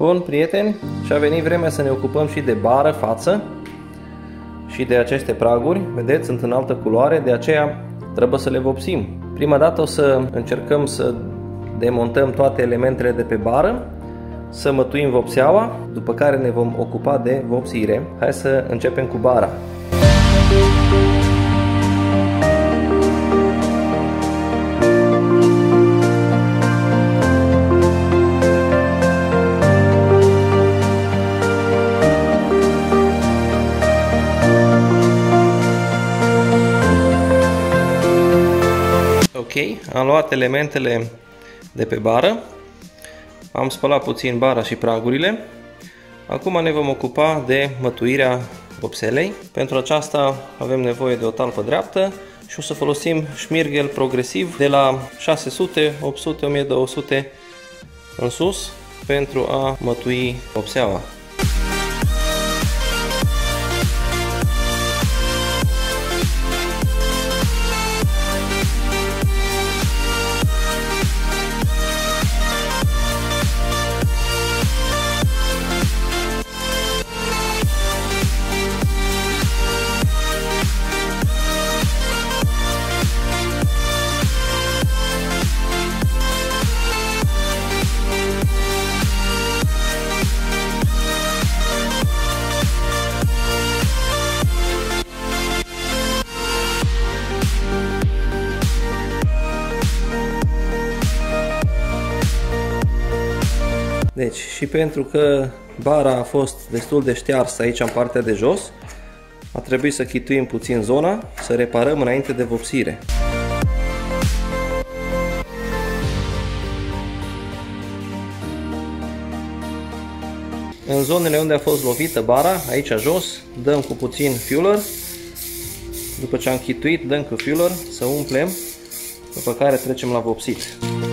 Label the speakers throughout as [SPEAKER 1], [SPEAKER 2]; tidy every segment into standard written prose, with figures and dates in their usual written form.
[SPEAKER 1] Bun, prieteni, și-a venit vremea să ne ocupăm și de bară față și de aceste praguri. Vedeți, sunt în altă culoare, de aceea trebuie să le vopsim. Prima dată o să încercăm să demontăm toate elementele de pe bară, să mătuim vopseaua, după care ne vom ocupa de vopsire. Hai să începem cu bara. Ok, am luat elementele de pe bară, am spălat puțin bara și pragurile. Acum ne vom ocupa de mătuirea vopselei. Pentru aceasta avem nevoie de o talpă dreaptă și o să folosim șmirghel progresiv de la 600, 800, 1200 în sus pentru a mătui vopseaua. Deci, și pentru că bara a fost destul de ștearsă aici în partea de jos, a trebuit să chituim puțin zona, să reparăm înainte de vopsire. În zonele unde a fost lovită bara, aici jos, dăm cu puțin fueler. După ce am chituit, dăm cu fueler să umplem, după care trecem la vopsit.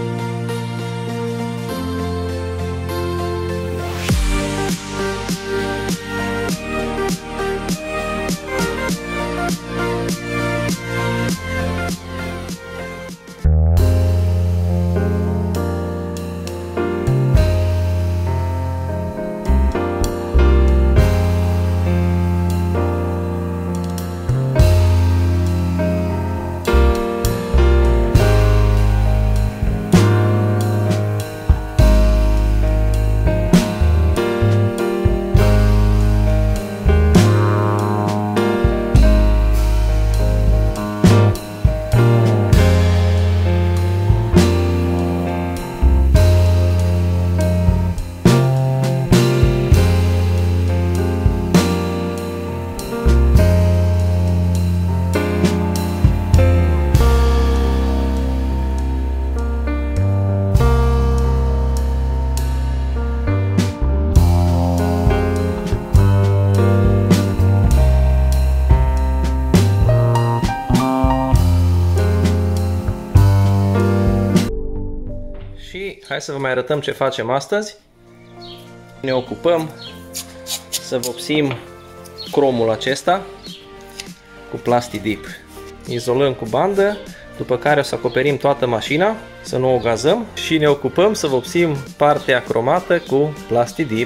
[SPEAKER 1] Și hai să vă mai arătăm ce facem astăzi. Ne ocupăm să vopsim cromul acesta cu Plastidip. Izolăm cu bandă, după care o să acoperim toată mașina, să nu o gazăm, și ne ocupăm să vopsim partea cromată cu Plastidip.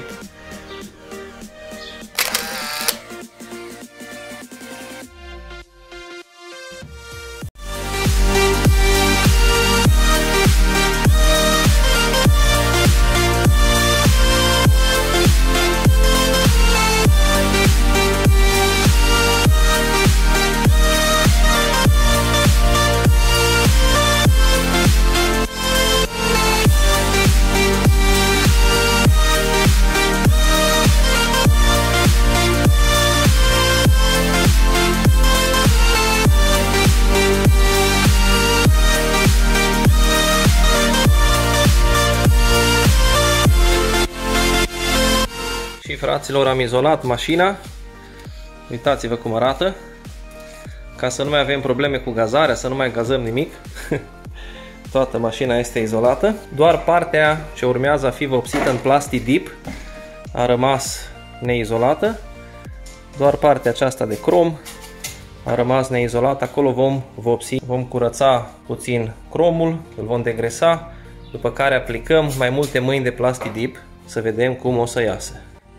[SPEAKER 1] Fraților, am izolat mașina, uitați-vă cum arată, ca să nu mai avem probleme cu gazarea, să nu mai gazăm nimic. Toată mașina este izolată, doar partea ce urmează a fi vopsită în Plastidip a rămas neizolată, doar partea aceasta de crom a rămas neizolată, acolo vom vopsi, vom curăța puțin cromul, îl vom degresa, după care aplicăm mai multe mâini de Plastidip să vedem cum o să iasă.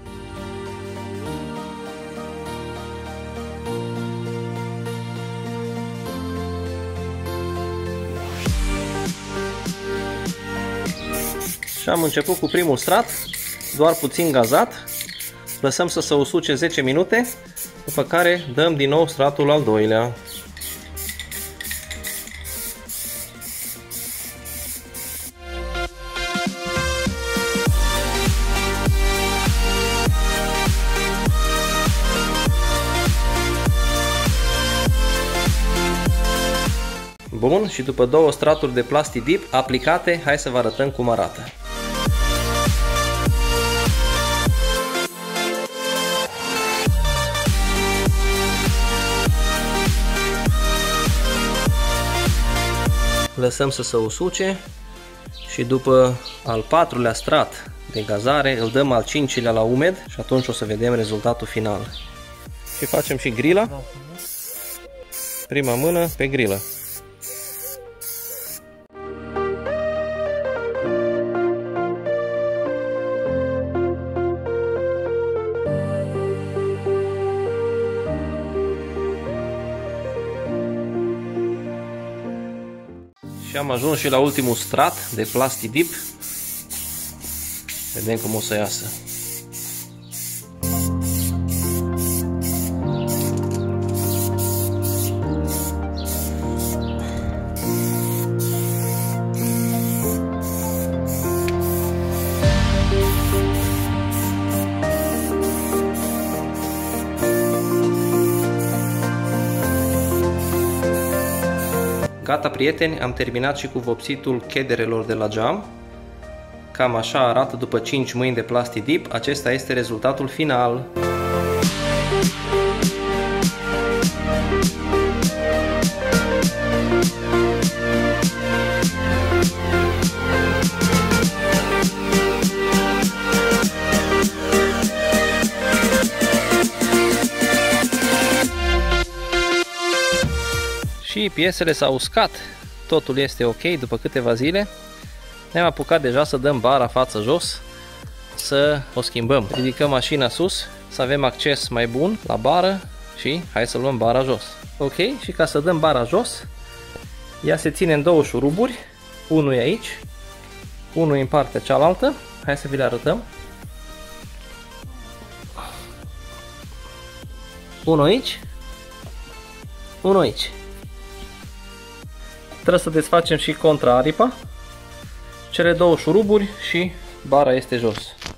[SPEAKER 1] Și am început cu primul strat, doar puțin gazat, lăsăm să se usuce 10 minute, după care dăm din nou stratul al doilea. Bun, și după două straturi de Plasti-Dip aplicate, hai să vă arătăm cum arată. Lăsăm să se usuce și după al patrulea strat de gazare îl dăm al cincilea la umed și atunci o să vedem rezultatul final. Și facem și grila. Prima mână pe grilă. Și am ajuns și la ultimul strat de Plasti-Dip. Vedem cum o să iasă. Gata, prieteni, am terminat și cu vopsitul chederelor de la geam. Cam așa arată după 5 mâini de Plasti-Dip. Acesta este rezultatul final. Și piesele s-au uscat, totul este ok după câteva zile. Ne-am apucat deja să dăm bara față jos, să o schimbăm. Ridicăm mașina sus, să avem acces mai bun la bară și hai să luăm bara jos. Ok, și ca să dăm bara jos, ea se ține în două șuruburi, unul e aici, unul e în partea cealaltă. Hai să vi le arătăm. Unul aici, unul aici. Trebuie să desfacem și contraaripa, cele două șuruburi și bara este jos.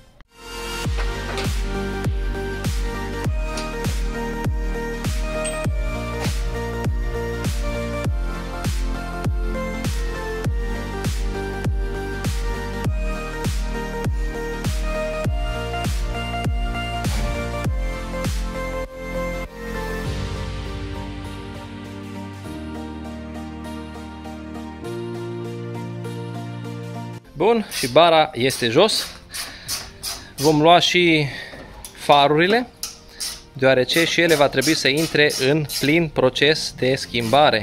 [SPEAKER 1] Bun, și bara este jos. Vom lua și farurile, deoarece și ele va trebui să intre în plin proces de schimbare.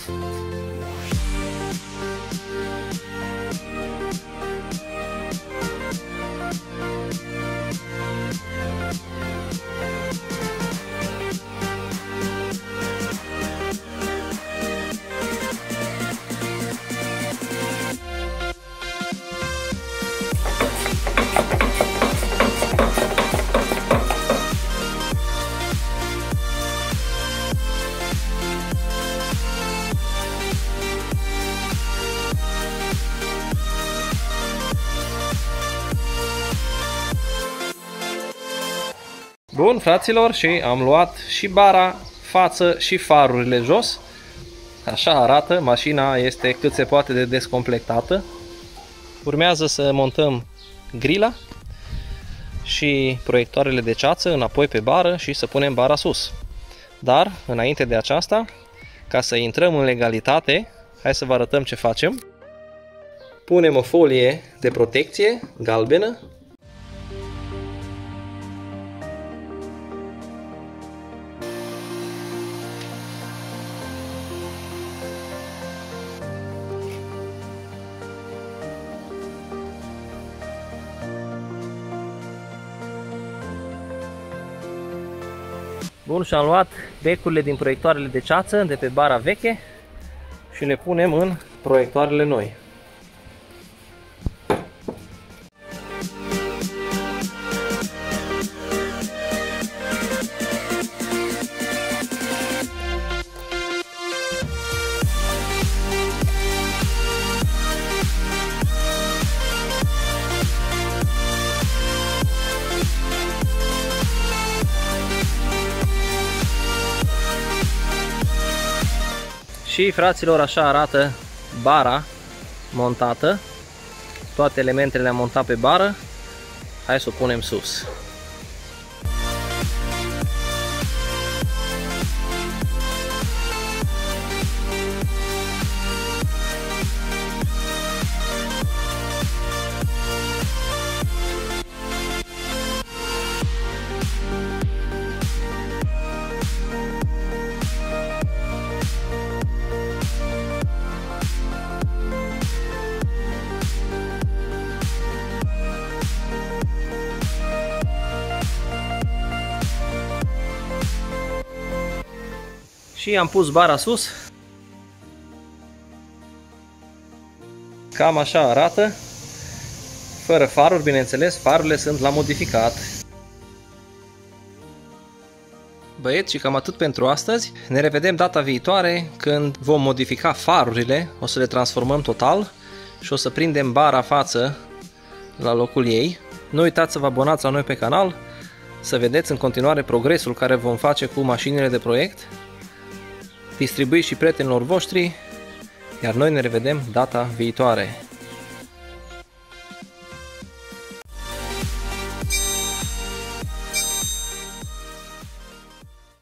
[SPEAKER 1] Bun, fraților, și am luat și bara, față și farurile jos. Așa arată, mașina este cât se poate de descomplectată. Urmează să montăm grila și proiectoarele de ceață înapoi pe bară și să punem bara sus. Dar, înainte de aceasta, ca să intrăm în legalitate, hai să vă arătăm ce facem. Punem o folie de protecție galbenă. Bun, și am luat becurile din proiectoarele de ceață de pe bara veche și le punem în proiectoarele noi. Și fraților, așa arată bara montată. Toate elementele le-am montat pe bară. Hai să o punem sus. Și am pus bara sus. Cam așa arată. Fără faruri, bineînțeles, farurile sunt la modificat. Băieți, și cam atât pentru astăzi. Ne revedem data viitoare când vom modifica farurile. O să le transformăm total și o să prindem bara față la locul ei. Nu uitați să vă abonați la noi pe canal, să vedeți în continuare progresul care vom face cu mașinile de proiect. Distribuiți și prietenilor voștri, iar noi ne revedem data viitoare.